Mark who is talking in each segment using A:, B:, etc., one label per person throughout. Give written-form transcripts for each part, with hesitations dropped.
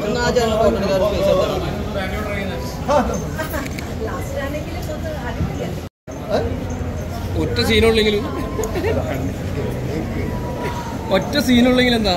A: ഒറ്റ സീനുള്ളെങ്കിലും എന്താ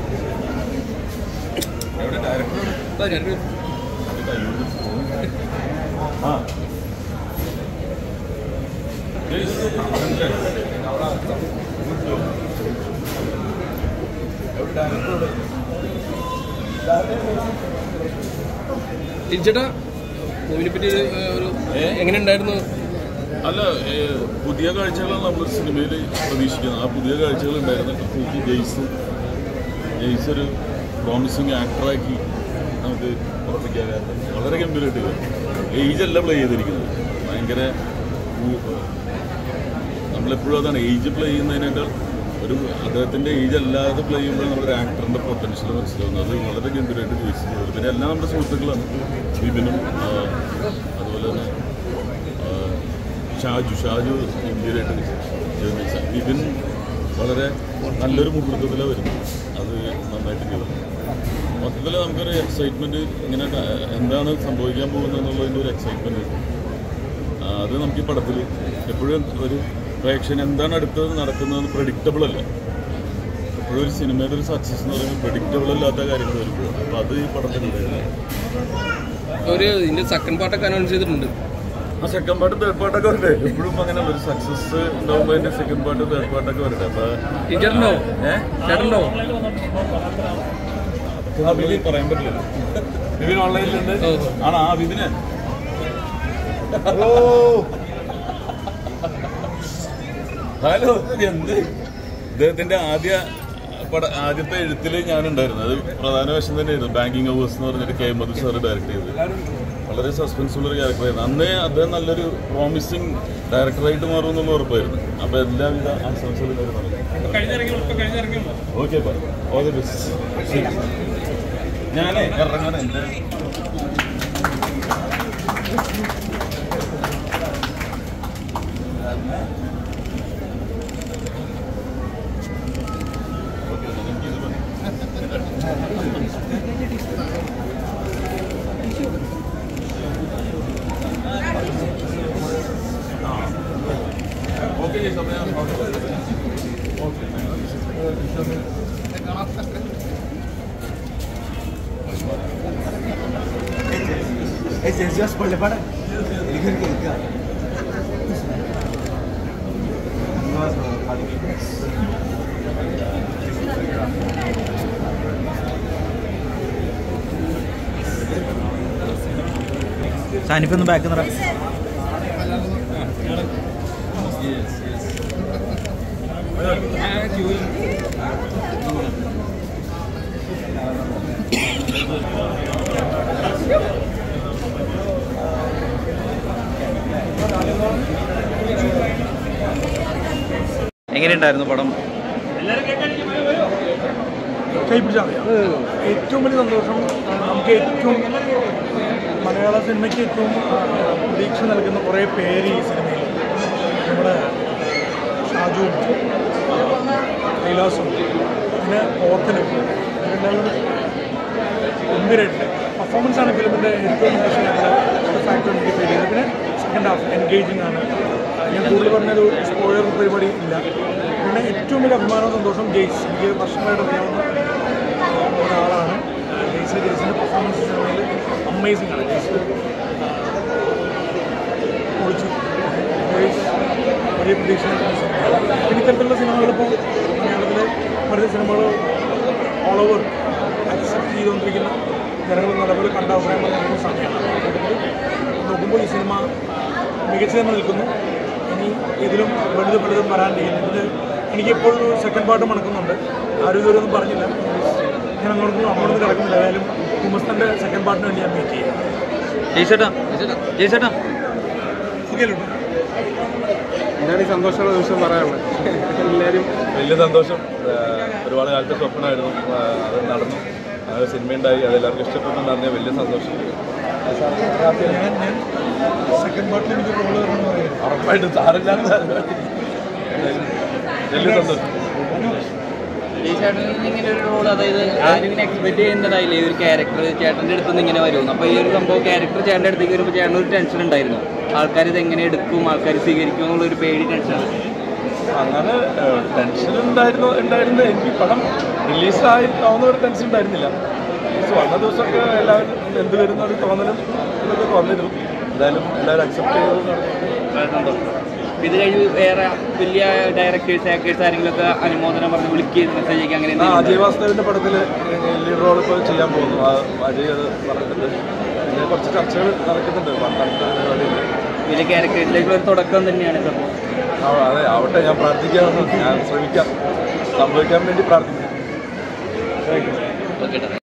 A: ചേട്ടാ മൂവിനെ പറ്റി എങ്ങനെ ഉണ്ടായിരുന്നു?
B: അല്ല, പുതിയ കാഴ്ചകളാണ് നമ്മൾ സിനിമയിൽ പ്രതീക്ഷിക്കുന്നത്. ആ പുതിയ കാഴ്ചകൾ ഉണ്ടായിരുന്നു. പ്രത്യേകിച്ച് ജെയ്സ് ഒരു പ്രോമിസിങ് ആക്ടറാക്കി നമുക്ക് ഉറപ്പിക്കാറുണ്ട്. വളരെ ഗംഭീരമായിട്ട് ഏജല്ല പ്ലേ ചെയ്തിരിക്കുന്നത്. ഭയങ്കര നമ്മളെപ്പോഴും അതാണ് ഏജ് പ്ലേ ചെയ്യുന്നതിനേക്കാൾ ഒരു അദ്ദേഹത്തിൻ്റെ ഏജ് അല്ലാതെ പ്ലേ ചെയ്യുമ്പോൾ നമ്മുടെ ആക്ടറിൻ്റെ പൊട്ടൻഷ്യൽ മനസ്സിലാവുന്നത്. അത് വളരെ ഗംഭീരമായിട്ട് ജെയ്സ് ചെയ്തത്. പിന്നെ എല്ലാം നമ്മുടെ സുഹൃത്തുക്കളാണ്. വിപിനും അതുപോലെ തന്നെ ഷാജു ഗംഭീരമായിട്ട് ചെയ്തു. വിപിൻ വളരെ നല്ലൊരു മുഹൂർത്തത്തിലാണ് വരുന്നത്. അത് നന്നായിട്ട് ചെയ്തു. മൊത്തത്തിൽ നമുക്കൊരു എക്സൈറ്റ്മെൻറ്റ്, ഇങ്ങനെ എന്താണ് സംഭവിക്കാൻ പോകുന്നത് എന്നുള്ളതിൻ്റെ ഒരു എക്സൈറ്റ്മെൻറ്റ് അത് നമുക്ക് ഈ പടത്തിൽ എപ്പോഴും ഒരു പ്രേക്ഷകൻ എന്താണ് അടുത്തത് നടക്കുന്നതെന്ന് പ്രെഡിക്റ്റബിൾ അല്ല. എപ്പോഴും ഒരു സിനിമയുടെ ഒരു സക്സസ് എന്ന് പറയുമ്പോൾ പ്രെഡിക്റ്റബിൾ അല്ലാത്ത കാര്യങ്ങൾ വരുമ്പോൾ അപ്പോൾ അത് ഈ പടത്തിലുണ്ടായിരുന്നു.
A: ഇതിൻ്റെ സെക്കൻഡ് പാർട്ടൊക്കെ അനൗൺസ് ചെയ്തിട്ടുണ്ട്.
B: ആ സെക്കൻഡ് പാർട്ട് തേർഡ് പാർട്ടൊക്കെ വരട്ടെ. എപ്പോഴും അങ്ങനെ ഒരു സക്സസ് ഉണ്ടാകുമ്പോൾ അതിൻ്റെ സെക്കൻഡ് പാർട്ട് തേർഡ് പാർട്ടൊക്കെ വരട്ടെ. അപ്പോൾ വിപിൻ പറയാൻ പറ്റില്ല. വിപിൻ ഓൺലൈനിലുണ്ട് ആണോ? ആ വിപിന് ഹലോ. എന്ത് ഇദ്ദേഹത്തിൻ്റെ ആദ്യത്തെ എഴുത്തിൽ ഞാനുണ്ടായിരുന്നു. അത് പ്രധാന വേഷം തന്നെയായിരുന്നു. ബാങ്കിങ് അവേഴ്സ് എന്ന് പറഞ്ഞിട്ട് കെ മധു സാറ് ഡയറക്ട് ചെയ്തത്. വളരെ സസ്പെൻസുള്ള ഒരു ക്യാരക്ടറായിരുന്നു. അന്നേ അദ്ദേഹം നല്ലൊരു പ്രോമിസിങ് ഡയറക്ടറായിട്ട് മാറുമെന്നുള്ള ഉറപ്പായിരുന്നു. അപ്പോൾ എല്ലാവിധ ആശംസകളും ഓക്കെ ഓൾ ദി ബെസ്റ്റ്. ഞാനേ ഇറങ്ങണം. എൻ്റെ
C: സാനിപ്പൊന്ന് ബാക്ക് നിറ. എങ്ങനെയുണ്ടായിരുന്നു പടം?
D: ഏറ്റവും വലിയ സന്തോഷം. നമുക്ക് ഏറ്റവും മലയാള സിനിമയ്ക്ക് ഏറ്റവും പ്രതീക്ഷ നൽകുന്ന കുറേ പേര് ഈ സിനിമയിൽ. നമ്മുടെ ഷാജുവും കൈലാസും പിന്നെ ഓർത്തനും എല്ലാവരും ഗംഭീരമായിട്ട് പെർഫോമൻസാണ് ഫിലിമിൻ്റെ ഏറ്റവും ഫാക്ടർ എനിക്ക് ഫീൽ ചെയ്തത്. പിന്നെ സെക്കൻഡ് ഹാഫ് എൻഗേജിങ് ആണ്. ഞാൻ കൂടുതൽ പറഞ്ഞൊരു സ്പോയിലർ പരിപാടി ഇല്ല. പിന്നെ ഏറ്റവും വലിയ അഭിമാനവും സന്തോഷം ജെയ്സ്. എനിക്ക് വർഷങ്ങളായിട്ട് അറിയാവുന്ന ഒരാളാണ് ജെയ്സിൻ്റെ പെർഫോമൻസ് സിനിമയിൽ അമേസിംഗ് ആണ്. ജെയ്സ് പൊളിച്ചു. ജെയ്സ് വലിയ പ്രതീക്ഷ. പിന്നെ ഇത്തരത്തിലുള്ള സിനിമകളിപ്പോൾ മലയാളത്തിലെ മറ്റു സിനിമകൾ ഓൾ ഓവർ അക്സെപ്റ്റ് ചെയ്തുകൊണ്ടിരിക്കുന്ന ജനങ്ങൾ നല്ലപോലെ കണ്ട അഭിപ്രായം പറഞ്ഞ സമയമാണ്. നോക്കുമ്പോൾ ഈ സിനിമ മികച്ചു തന്നെ നിൽക്കുന്നു. ഇനി ഇതിലും വലുതും വരാണ്ടിരിക്കുന്നത്. എനിക്കിപ്പോൾ സെക്കൻഡ് പാർട്ട് മണക്കുന്നുണ്ട്. ആരും ഇതുവരെയൊന്നും പറഞ്ഞില്ല. ഞാൻ അങ്ങോട്ടൊന്നും കിടക്കുന്നില്ല. ഏതായാലും കുമസ്തൻ്റെ സെക്കൻഡ് പാർട്ടിന് വേണ്ടി ഞാൻ വെയിറ്റ് ചെയ്യാം.
C: ജയ്സേട്ടാ
E: എന്താണ് ഈ സന്തോഷമുള്ള നിമിഷം പറയാനുള്ളത്? എല്ലാവരും
B: വലിയ സന്തോഷം. ഒരുപാട് കാലത്തെ സ്വപ്നമായിരുന്നു, അത് നടന്നു. അത് സിനിമയുണ്ടായി, അതെല്ലാവർക്കും ഇഷ്ടപ്പെട്ടുണ്ടായിരുന്ന വലിയ സന്തോഷം.
D: സെക്കൻഡ് പാർട്ടിൽ എനിക്ക് റോള് തരണമെന്ന് പറയുന്നത്
B: ഉറപ്പായിട്ടും സാറില്ലാത്ത വലിയ സന്തോഷം.
F: ചേട്ടനിൽ നിന്ന് ഇങ്ങനെ ഒരു റോൾ, അതായത് ആരും ഇങ്ങനെ എക്സ്പെക്ട് ചെയ്യുന്നതായില്ലേ ഈ ഒരു ക്യാരക്ടർ ചേട്ടൻ്റെ അടുത്ത് നിന്ന് ഇങ്ങനെ വരുന്നു. അപ്പോൾ ഈ ഒരു സംഭവം ക്യാരക്ടർ ചേട്ടൻ്റെ അടുത്തേക്ക് വരുമ്പോൾ ചേട്ടൻ ഒരു ടെൻഷൻ ഉണ്ടായിരുന്നു, ആൾക്കാർ ഇത് എങ്ങനെ എടുക്കും, ആൾക്കാർ സ്വീകരിക്കും എന്നുള്ളൊരു പേടി ടെൻഷൻ?
D: അങ്ങനെ ടെൻഷൻ ഉണ്ടായിരുന്നു. എനിക്ക് പടം റിലീസായിട്ടാവുന്ന ഒരു ടെൻഷൻ ഉണ്ടായിരുന്നില്ല. വന്ന ദിവസമൊക്കെ എല്ലാവരും എന്ത് വരുന്ന ഒരു തോന്നലും ഇതൊക്കെ തോന്നിയിരുന്നു. എന്തായാലും എല്ലാവരും അക്സെപ്റ്റ് ചെയ്തത്.
F: ഇത് കഴിഞ്ഞ് വേറെ വലിയ ഡയറക്ടേഴ്സ് ആക്ടേഴ്സ് ആരെങ്കിലുമൊക്കെ അനുമോദനം പറഞ്ഞ് വിളിക്കുകയും മെസ്സേജ് അയക്കുക അങ്ങനെ?
D: അജയ് വാസ്തവിൻ്റെ പടത്തിൽ ലീഡ് റോൾ ഇപ്പോൾ ചെയ്യാൻ പോകുന്നു. അജയ് അത് പറഞ്ഞിട്ടുണ്ട്. പിന്നെ കുറച്ച് ചർച്ചകൾ നടക്കുന്നുണ്ട്.
F: വലിയ ക്യാരക്ടേഴ്സിലേക്കുള്ള ഒരു തുടക്കം തന്നെയാണ് സംഭവം.
D: അതെ, ആവട്ടെ. ഞാൻ പ്രാർത്ഥിക്കാമെന്ന്, ഞാൻ ശ്രമിക്കാം, സംഭവിക്കാൻ വേണ്ടി പ്രാർത്ഥിക്കാം.
F: ഓക്കെ.